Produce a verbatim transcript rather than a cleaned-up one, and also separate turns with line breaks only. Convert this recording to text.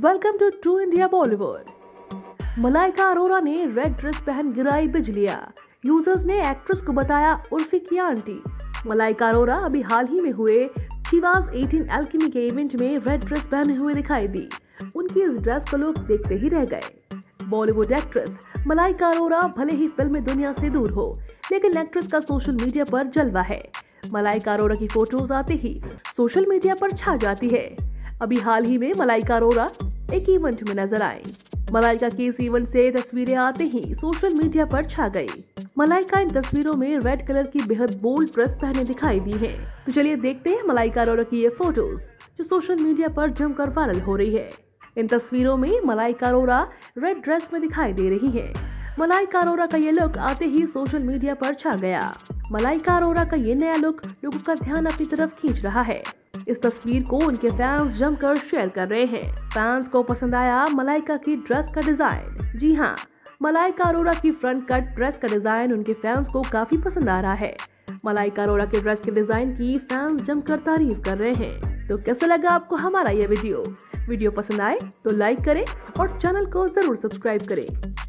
Welcome to true India Bollywood. Malaika Arora ने red dress पहन गिराई बिजलियां। यूजर्स ने एक्ट्रेस को बताया उर्फी की आंटी। मलाइका अरोरा अभी हाल ही में हुए शिवाज अठारह एल्केमी के इवेंट में रेड ड्रेस पहने हुए दिखाई दी। उनकी इस ड्रेस को लोग देखते ही रह गए। बॉलीवुड एक्ट्रेस मलाइका अरोरा भले ही फिल्म दुनिया से दूर हो, लेकिन एक्ट्रेस का सोशल मीडिया पर जलवा है। मलाइका अरोरा की फोटोज आते ही सोशल मीडिया पर छा जाती है। अभी हाल ही में मलाइका अरोरा एक इवेंट में नजर आई। मलाइका की इस इवेंट से तस्वीरें आते ही सोशल मीडिया पर छा गई। मलाइका इन तस्वीरों में रेड कलर की बेहद बोल्ड ड्रेस पहने दिखाई दी है। तो चलिए देखते हैं मलाइका अरोरा की ये फोटोज जो सोशल मीडिया पर जमकर वायरल हो रही है। इन तस्वीरों में मलाइका अरोरा रेड ड्रेस में दिखाई दे रही है। मलाइका अरोरा का ये लुक आते ही सोशल मीडिया पर छा गया। मलाइका अरोरा का ये नया लुक लोगों का ध्यान अपनी तरफ खींच रहा है। इस तस्वीर को उनके फैंस जमकर शेयर कर रहे हैं। फैंस को पसंद आया मलाइका की ड्रेस का डिजाइन। जी हाँ, मलाइका अरोरा की फ्रंट कट ड्रेस का डिजाइन उनके फैंस को काफी पसंद आ रहा है। मलाइका अरोरा के ड्रेस के डिजाइन की फैंस जमकर तारीफ कर रहे हैं। तो कैसा लगा आपको हमारा ये वीडियो? वीडियो पसंद आए तो लाइक करें और चैनल को जरूर सब्सक्राइब करें।